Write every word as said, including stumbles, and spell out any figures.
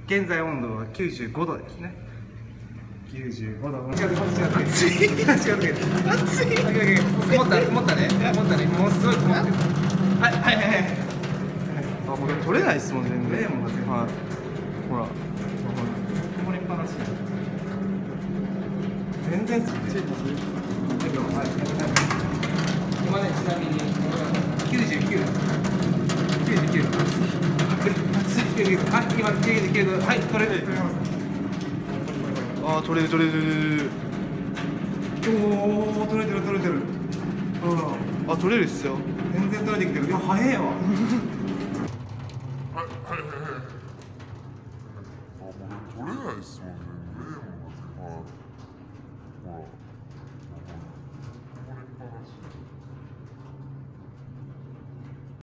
現在温度はきゅうじゅうごどですね。きゅうじゅうごど。違う、違う、暑い。違う、違う。暑い。曇った、曇ったね。曇ったね。もうすごい曇ってる。はい、はい、はい、はい。あ、もう取れないですもんね。取れないもんね。はい。ほら。曇りっぱなし。全然つってる。はい。今ね、ちなみにきゅうじゅうきゅうど。きゅうじゅうきゅうど。暑い。暑い。はい、今きゅうじゅうきゅうど。はい、取れる。取れます。あー、取れる取れる取れる。おお、取れてる取れてる。うん。あ、取れるっすよ。全然取れてきてる。いや、早えわ。はいはいはいはい。あ、もう取れないっすもんね。